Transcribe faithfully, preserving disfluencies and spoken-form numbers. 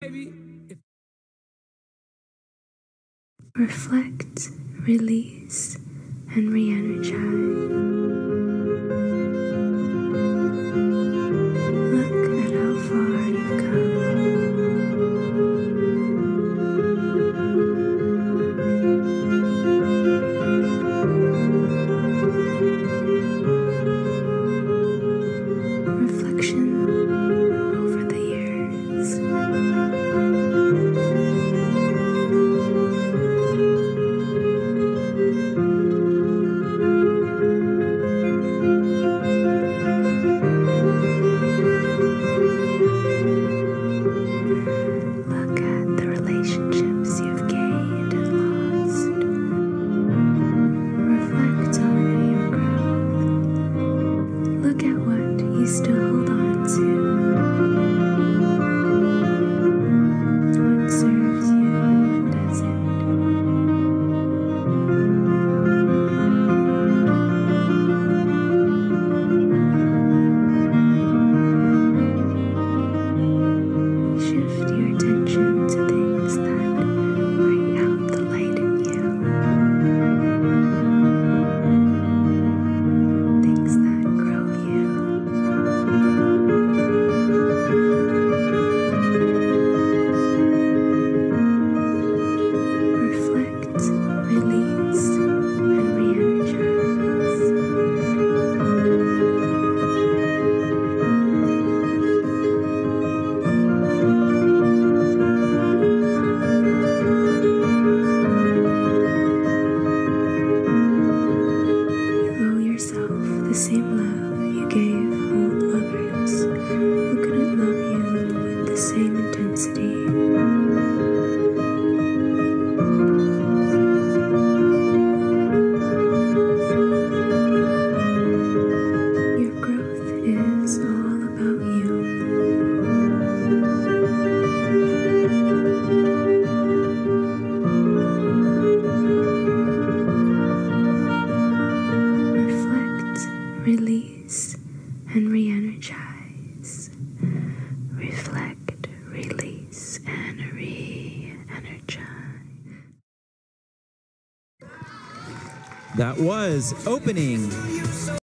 Reflect, release, and re-energize. Look at how far you've come. Reflection over the years. Look at the relationships you've gained and lost. Reflect on your growth. Look at what you still hold on to. What serves you and what doesn't. Shift your attention to things that bring out the light in you. Things that grow you. Reflect, release, and re-energize. You owe yourself the same love you gave old lovers who couldn't love you with the same intensity. Your growth is all about you. Reflect, release, and re-energize. Reflect, release, and re-energize. That was opening